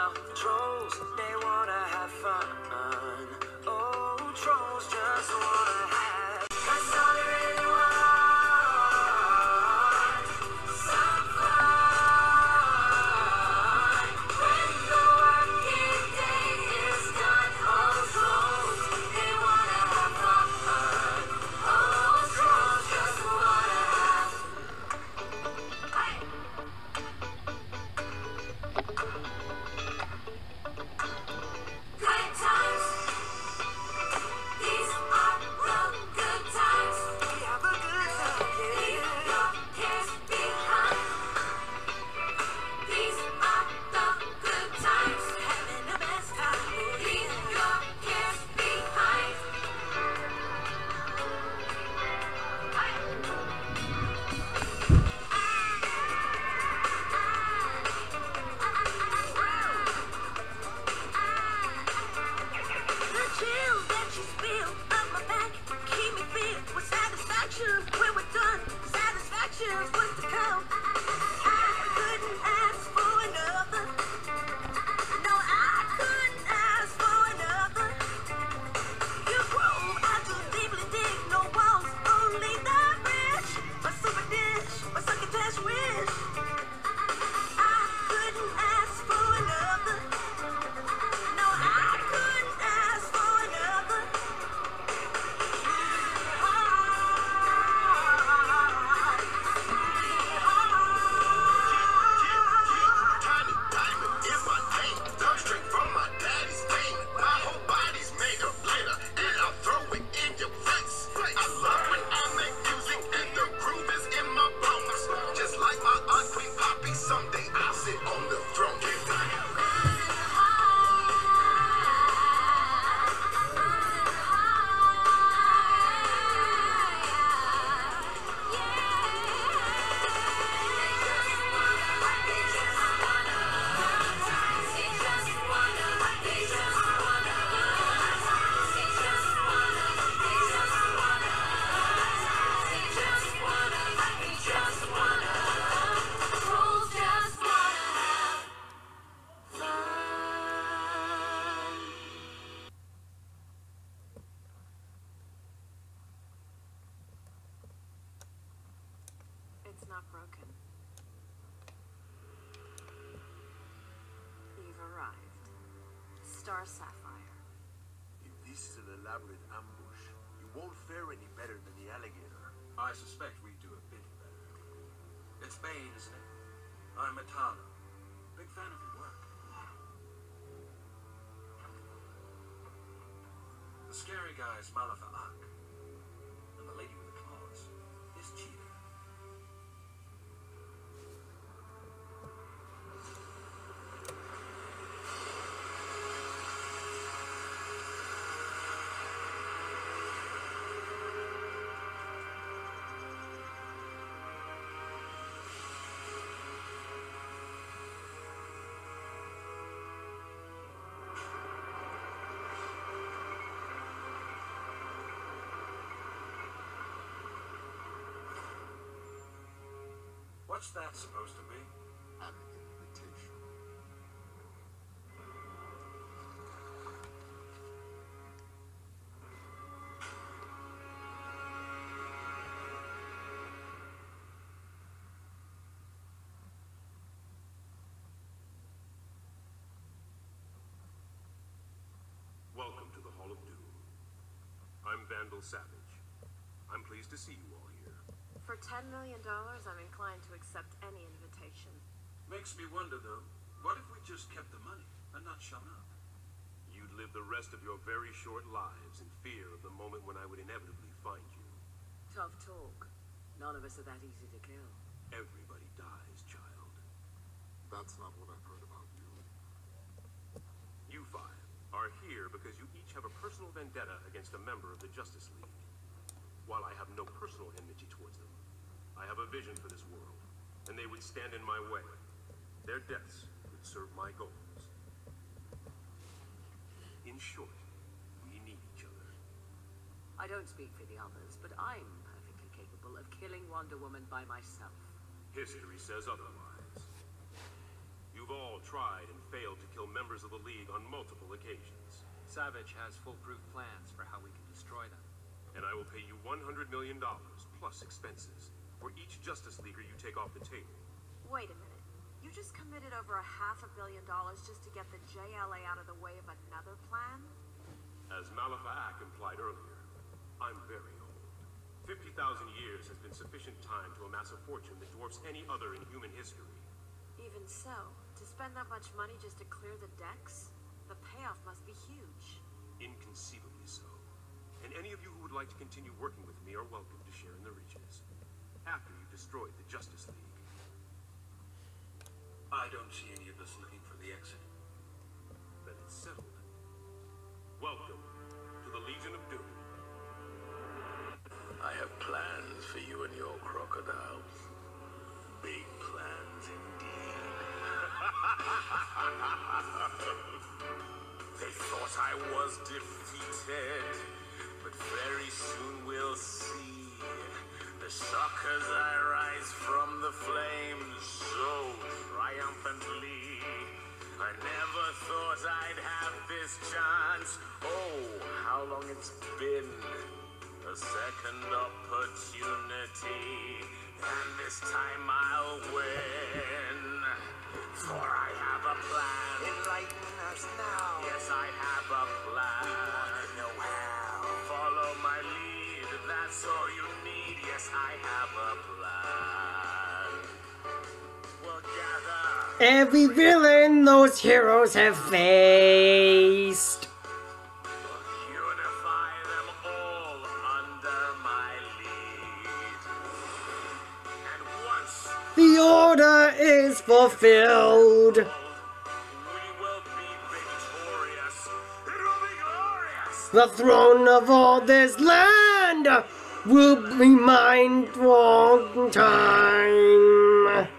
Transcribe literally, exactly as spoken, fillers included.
Now, trolls, they wanna have fun. Oh, trolls just wanna have. That's all they really want. Some fun. When the working day is done, oh, trolls, they wanna have fun. Oh, trolls just wanna have. Hey! Good times. These are the good times. We have a good time. Leave your cares behind. These are the good times. Having the best time. Leave your cares behind. The chills that you feel up my back keep me filled with satisfaction. When we're done, satisfaction's what's to come. I couldn't ask for another. No, I couldn't ask for another. You groove, I do deeply dig. No walls, only the bridge. My super dish, my succotash wish. I couldn't ask for another. No, I couldn't ask for another. Tiny diamond in my name, dug straight from my daddy's vein. My whole body's made of glitter, and I'll throw it in your face. I love when I make music, and the groove is in my bones. Just like my aunt Queen Poppy, someday I'll sit on the throne. It's not broken. You've arrived. Star Sapphire. If this is an elaborate ambush, you won't fare any better than the alligator. I suspect we do a bit better. It's Bane, isn't it? I'm Metalo. Big fan of your work. The scary guy is Malafa Ak. And the lady with the claws is Cheetah. What's that supposed to be? An invitation. Welcome to the Hall of Doom. I'm Vandal Savage. I'm pleased to see you all here. For ten million dollars, I'm inclined to accept any invitation. Makes me wonder, though, what if we just kept the money and not shown up? You'd live the rest of your very short lives in fear of the moment when I would inevitably find you. Tough talk. None of us are that easy to kill. Everybody dies, child. That's not what I've heard about you. You five are here because you each have a personal vendetta against a member of the Justice League. While I have no personal enmity towards them, I have a vision for this world, and they would stand in my way. Their deaths would serve my goals. In short, we need each other. I don't speak for the others, but I'm perfectly capable of killing Wonder Woman by myself. History says otherwise. You've all tried and failed to kill members of the League on multiple occasions. Savage has foolproof plans for how we can destroy them. And I will pay you one hundred million dollars plus expenses for each Justice Leaguer you take off the table. Wait a minute. You just committed over a half a billion dollars just to get the J L A out of the way of another plan? As Malifaux implied earlier, I'm very old. fifty thousand years has been sufficient time to amass a fortune that dwarfs any other in human history. Even so, to spend that much money just to clear the decks? The payoff must be huge. Inconceivably so. And any of you who would like to continue working with me are welcome to share in the riches. After you've destroyed the Justice League. I don't see any of us looking for the exit. Then it's settled. Welcome to the Legion of Doom. I have plans for you and your crocodiles. Big plans indeed. They thought I was defeated, but very soon we'll see. The shock as I rise from the flames so triumphantly. I never thought I'd have this chance. Oh, how long it's been. A second opportunity, and this time I'll win. For I have a plan. Enlighten us now. Yes, I have a plan. We want to know how. Follow my lead, that's all you need. Yes, I have a plan. We'll gather. Every villain those heroes have faced. The order is fulfilled. We will be victorious. It will be glorious. The throne of all this land will be mine for all time.